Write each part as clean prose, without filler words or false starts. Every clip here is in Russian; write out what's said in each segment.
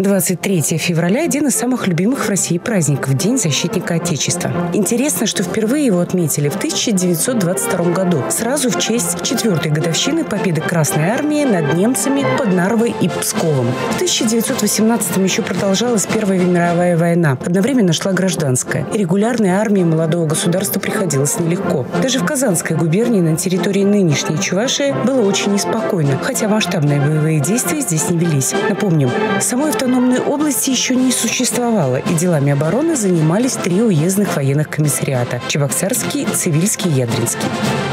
23 февраля – один из самых любимых в России праздников – День защитника Отечества. Интересно, что впервые его отметили в 1922 году, сразу в честь 4-й годовщины победы Красной Армии над немцами под Нарвой и Псковом. В 1918 еще продолжалась Первая мировая война. Одновременно шла гражданская. И регулярной армии молодого государства приходилось нелегко. Даже в Казанской губернии на территории нынешней Чувашии было очень неспокойно, хотя масштабные боевые действия здесь не велись. Напомним, самой автономной области еще не существовало, и делами обороны занимались 3 уездных военных комиссариата – Чебоксарский, Цивильский и Ядринский.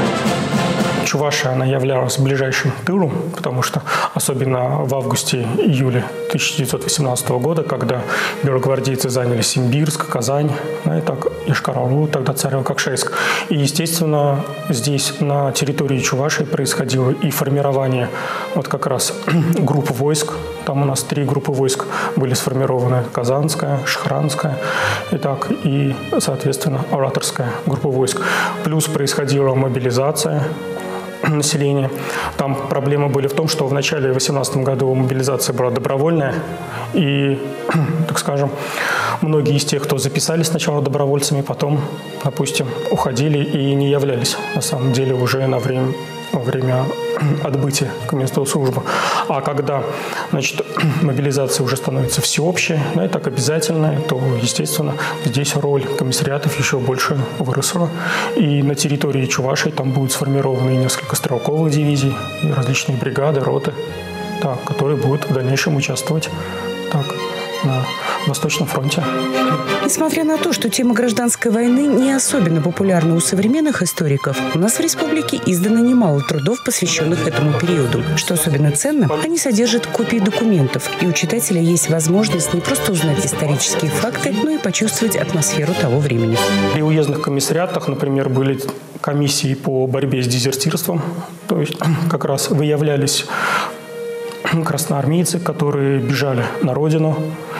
Чувашия, она являлась ближайшим тылом, потому что особенно в августе-июле 1918 года, когда белогвардейцы заняли Симбирск, Казань, и так Йошкар-Олу, тогда Царево-Кокшайск. И, естественно, здесь на территории Чувашии происходило и формирование вот как раз групп войск. Там у нас 3 группы войск были сформированы: Казанская, Шахранская, и, соответственно, Ораторская группа войск. Плюс происходила мобилизация населения. Там проблемы были в том, что в начале 2018 году мобилизация была добровольная, и, так скажем, многие из тех, кто записались сначала добровольцами, потом, допустим, уходили и не являлись, на самом деле, уже во время отбытия к месту службы. А когда, мобилизация уже становится всеобщей, и так обязательная, то, естественно, здесь роль комиссариатов еще больше выросла. И на территории Чувашии там будут сформированы несколько стрелковых дивизий, и различные бригады, роты, которые будут в дальнейшем участвовать на Восточном фронте. Несмотря на то, что тема гражданской войны не особенно популярна у современных историков, у нас в республике издано немало трудов, посвященных этому периоду. Что особенно ценно, они содержат копии документов, и у читателя есть возможность не просто узнать исторические факты, но и почувствовать атмосферу того времени. При уездных комиссариатах, например, были комиссии по борьбе с дезертирством, то есть как раз выявлялись красноармейцы, которые бежали на родину.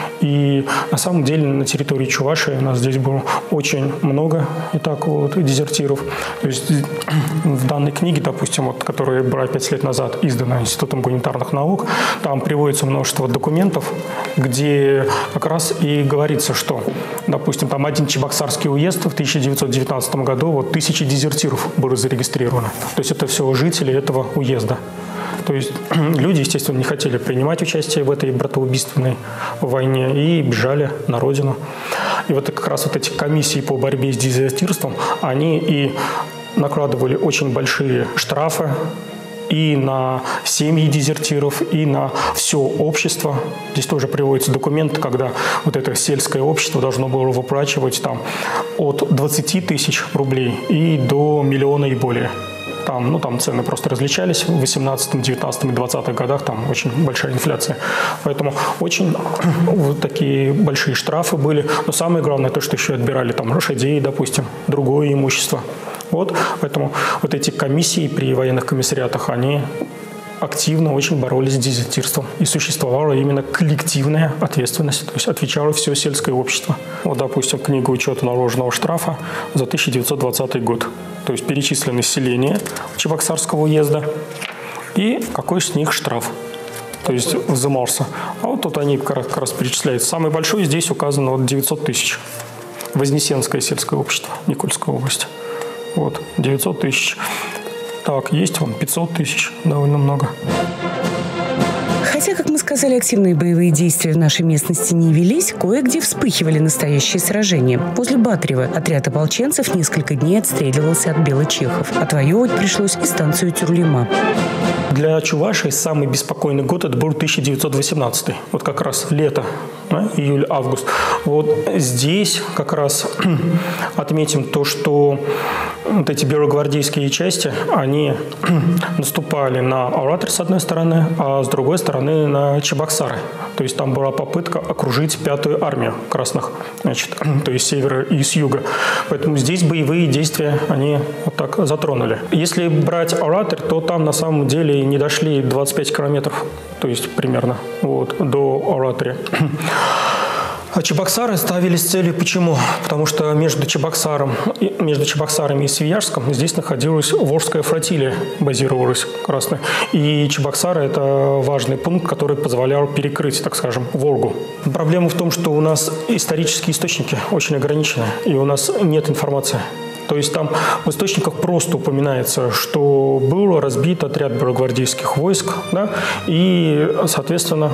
И на самом деле на территории Чувашии у нас здесь было очень много дезертиров. То есть в данной книге, допустим, которая была 5 лет назад издана Институтом гуманитарных наук, там приводится множество документов, где как раз и говорится, что, допустим, там один Чебоксарский уезд в 1919 году 1000 дезертиров было зарегистрировано. То есть это все жители этого уезда. То есть люди, естественно, не хотели принимать участие в этой братоубийственной войне и бежали на родину. И как раз эти комиссии по борьбе с дезертирством, они и накладывали очень большие штрафы и на семьи дезертиров, и на все общество. Здесь тоже приводится документ, когда это сельское общество должно было выплачивать от 20 тысяч рублей и до 1 миллиона и более. Там цены просто различались. В 18, 19 и 20-х годах там очень большая инфляция. Поэтому очень такие большие штрафы были. Но самое главное то, что еще отбирали лошадей, допустим, другое имущество. Поэтому эти комиссии при военных комиссариатах, они активно очень боролись с дезертирством. И существовала именно коллективная ответственность. То есть отвечало все сельское общество. Допустим, книга учета наложенного штрафа за 1920 год. То есть перечислено население Чебоксарского уезда и какой с них штраф. То есть взимался. А тут они как раз перечисляют. Самый большой здесь указано 900 тысяч. Вознесенское сельское общество, Никольская область. 900 тысяч. Есть 500 тысяч, довольно много. Хотя, как мы сказали, активные боевые действия в нашей местности не велись, кое-где вспыхивали настоящие сражения. Возле Батрева отряд ополченцев несколько дней отстреливался от белочехов. Отвоевывать пришлось и станцию Тюрлима. Для Чувашии самый беспокойный год это был 1918. Как раз лето, июль-август. Здесь как раз отметим то, что эти белогвардейские части, они наступали на Оратор с одной стороны, а с другой стороны на Чебоксары. То есть там была попытка окружить 5-ю армию красных, то есть с севера и с юга. Поэтому здесь боевые действия они так затронули. Если брать Оратор, то там на самом деле не дошли 25 километров, то есть примерно до Оратора. А Чебоксары ставились целью почему? Потому что между Чебоксарами и Свияжском здесь находилась Волжская флотилия, базировалась красная. И Чебоксары – это важный пункт, который позволял перекрыть, так скажем, Волгу. Проблема в том, что у нас исторические источники очень ограничены, и у нас нет информации. То есть там в источниках просто упоминается, что был разбит отряд белогвардейских войск, да, и, соответственно,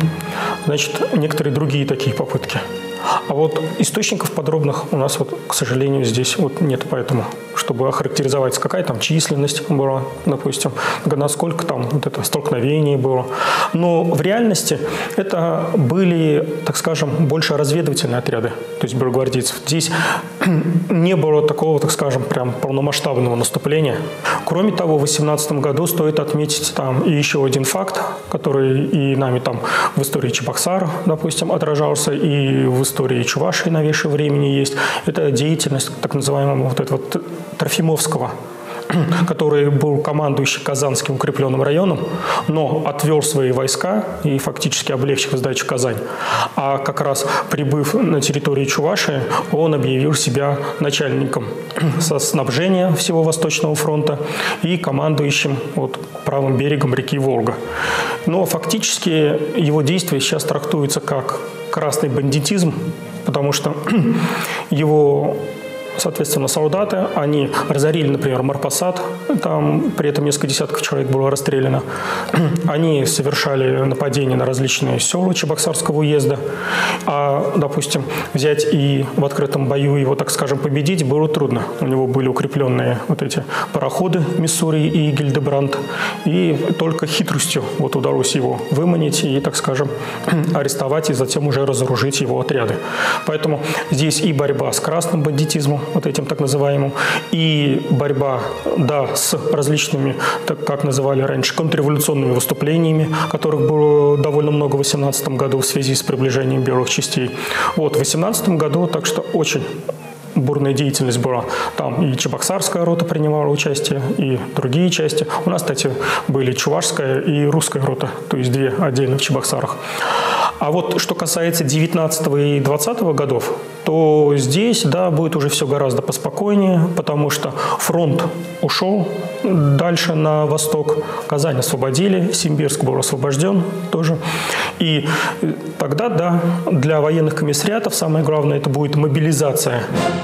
значит, некоторые другие такие попытки. А вот источников подробных у нас, вот, к сожалению, здесь вот нет, поэтому, чтобы охарактеризовать, какая там численность была, допустим, насколько там вот это столкновение было. Но в реальности это были, так скажем, больше разведывательные отряды, то есть белогвардейцев. Здесь не было такого, так скажем, прям полномасштабного наступления. Кроме того, в 18 году стоит отметить там и еще один факт, который и нами там в истории Чебоксар, допустим, отражался, и в истории Чувашии новейшего времени есть. Это деятельность так называемого вот этого Трофимовского, который был командующий Казанским укрепленным районом, но отвел свои войска и фактически облегчил сдачу Казань. А как раз прибыв на территорию Чувашии, он объявил себя начальником со снабжения всего Восточного фронта и командующим вот правым берегом реки Волга. Но фактически его действия сейчас трактуются как красный бандитизм, потому что его, соответственно, солдаты, они разорили, например, Марпасад, там при этом несколько десятков человек было расстреляно. Они совершали нападения на различные села Чебоксарского уезда. А, допустим, взять и в открытом бою его, так скажем, победить было трудно. У него были укрепленные вот эти пароходы Миссури и Гильдебранд. И только хитростью вот удалось его выманить и, так скажем, арестовать и затем уже разоружить его отряды. Поэтому здесь и борьба с красным бандитизмом, вот этим так называемым, и борьба, да, с различными, так как называли раньше, контрреволюционными выступлениями, которых было довольно много в 18 году в связи с приближением белых частей. Вот, в 18 году, так что очень бурная деятельность была. Там и Чебоксарская рота принимала участие, и другие части. У нас, кстати, были Чувашская и Русская рота, то есть две отдельно в Чебоксарах. А вот что касается 19 и 20 годов, то здесь, да, будет уже все гораздо поспокойнее, потому что фронт ушел дальше на восток, Казань освободили, Симбирск был освобожден тоже. И тогда, да, для военных комиссариатов самое главное это будет мобилизация.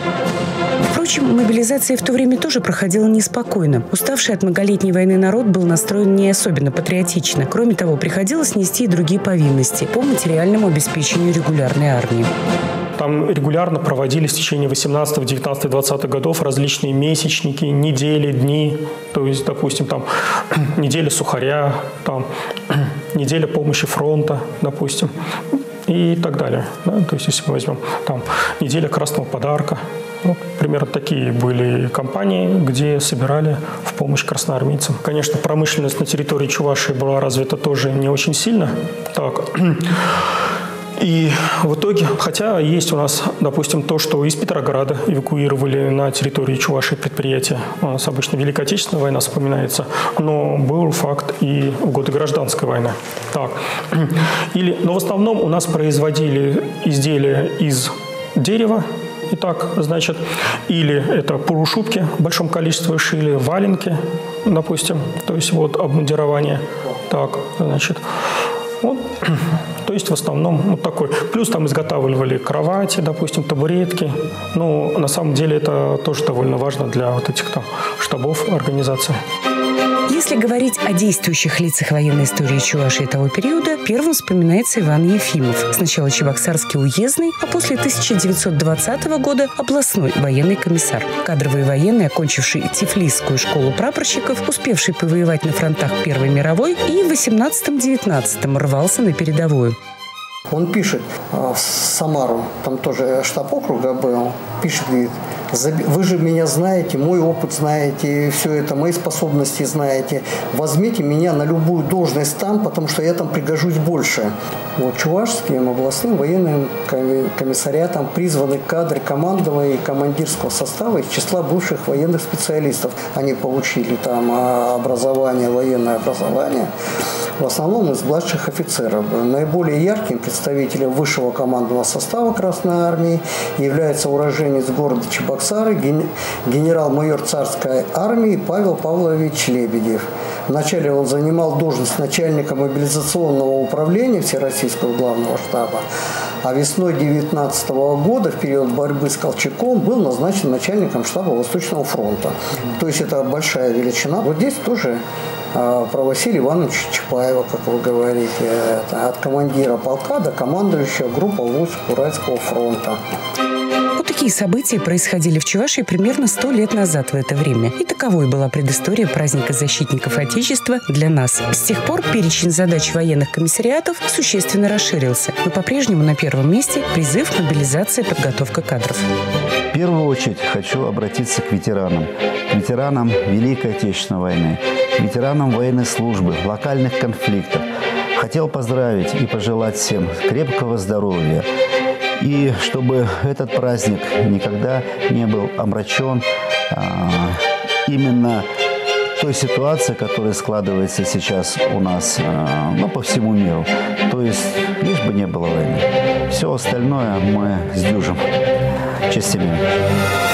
Впрочем, мобилизация в то время тоже проходила неспокойно. Уставший от многолетней войны народ был настроен не особенно патриотично. Кроме того, приходилось нести и другие повинности по материальному обеспечению регулярной армии. Там регулярно проводились в течение 18, 19, 20 годов различные месячники, недели, дни. То есть, допустим, там неделя сухаря, там неделя помощи фронта, допустим, и так далее. Да? То есть, если мы возьмем там неделя красного подарка. Ну, примерно такие были кампании, где собирали в помощь красноармейцам. Конечно, промышленность на территории Чувашии была развита тоже не очень сильно. Так. И в итоге, хотя есть у нас, допустим, то, что из Петрограда эвакуировали на территории Чувашии предприятия. У нас обычно Великая Отечественная война вспоминается, но был факт и в годы Гражданской войны. Так. Но в основном у нас производили изделия из дерева. Итак, значит, или это полушубки в большом количестве шили, валенки, допустим, то есть вот обмундирование. Так, значит, вот, то есть в основном вот такой. Плюс там изготавливали кровати, допустим, табуретки. Но на самом деле это тоже довольно важно для вот этих там штабов организации. Если говорить о действующих лицах военной истории Чувашии того периода, первым вспоминается Иван Ефимов. Сначала Чебоксарский уездный, а после 1920 года областной военный комиссар. Кадровый военный, окончивший Тифлисскую школу прапорщиков, успевший повоевать на фронтах Первой мировой и в 18-19 рвался на передовую. Он пишет в Самару, там тоже штаб округа был, пишет, говорит, Вы же меня знаете, мой опыт знаете, все это, мои способности знаете. Возьмите меня на любую должность там, потому что я там пригожусь больше. Вот Чувашским областным военным комиссариатом призваны кадры командного и командирского состава из числа бывших военных специалистов. Они получили там образование, военное образование. В основном из младших офицеров. Наиболее ярким представителем высшего командного состава Красной Армии является уроженец города Чебоксары, генерал-майор царской армии Павел Павлович Лебедев. Вначале он занимал должность начальника мобилизационного управления Всероссийского главного штаба, а весной 2019 года, в период борьбы с Колчаком, был назначен начальником штаба Восточного фронта. То есть это большая величина. Вот здесь тоже про Василия Ивановича Чапаева, как вы говорите, это от командира полка до командующего группы войск Уральского фронта. Вот такие события происходили в Чувашии примерно 100 лет назад в это время. И таковой была предыстория праздника защитников Отечества для нас. С тех пор перечень задач военных комиссариатов существенно расширился. Но по-прежнему на первом месте призыв, мобилизация, подготовка кадров. В первую очередь хочу обратиться к ветеранам. К ветеранам Великой Отечественной войны, ветеранам военной службы, локальных конфликтов. Хотел поздравить и пожелать всем крепкого здоровья. И чтобы этот праздник никогда не был омрачен именно той ситуацией, которая складывается сейчас у нас по всему миру. То есть лишь бы не было войны. Все остальное мы сдюжим. Честь имею.